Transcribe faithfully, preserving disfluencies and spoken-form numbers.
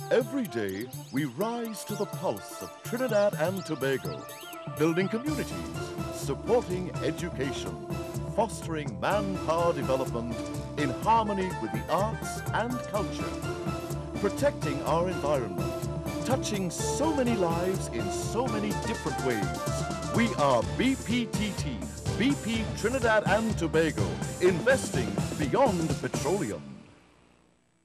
Every day, we rise to the pulse of Trinidad and Tobago, building communities, supporting education, fostering manpower development in harmony with the arts and culture, protecting our environment, touching so many lives in so many different ways. We are B P T T, B P Trinidad and Tobago, investing beyond petroleum.